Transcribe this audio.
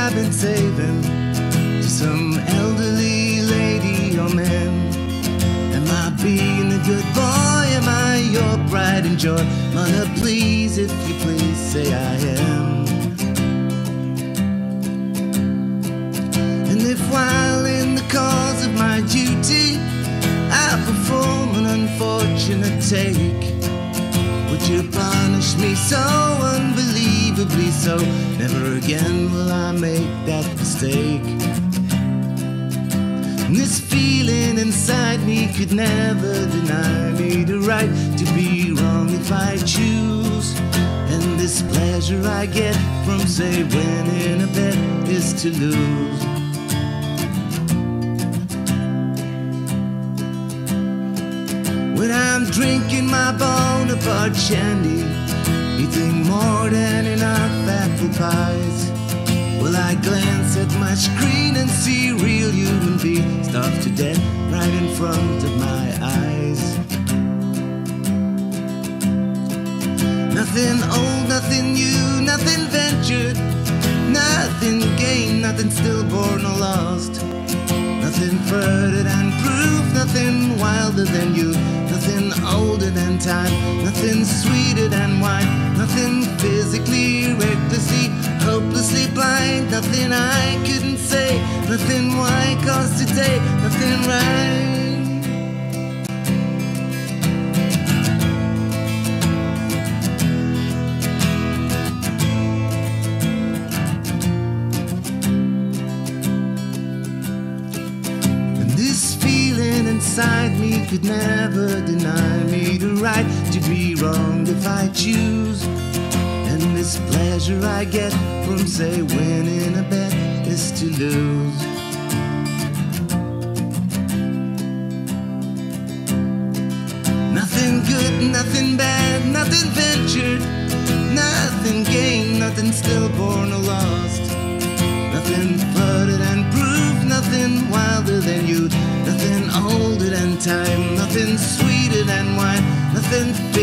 I've been saving to some elderly lady or man? Am I being a good boy? Am I your pride and joy? Mother, please, if you please, say I am. And if while in the cause of my duty I perform an unfortunate take, would you punish me so unbelievably so? Never again will I make that mistake. And this feeling inside me could never deny me the right to be wrong if I choose. And this pleasure I get from, say, winning a bet is to lose. When I'm drinking my Bonaparte shandy, eating more than enough apple pies, will I glance at my screen and see real human beings starved to death right in front of my eyes? Nothing old, nothing new, nothing ventured, nothing gained, nothing stillborn or lost, nothing further than proof, nothing wilder than you, nothing older than time, nothing sweeter than wine, nothing physically, recklessly, hopelessly blind, nothing I couldn't say, nothing why, cause today, nothing right. And this feeling inside me could never deny me the right to be wrong if I choose. And this pleasure I get from, say, winning a bet is to lose. Nothing good, nothing bad, nothing ventured, nothing gained, nothing stillborn or lost, nothing further than proof, nothing wilder than youth, nothing older than time, nothing sweeter than wine, nothing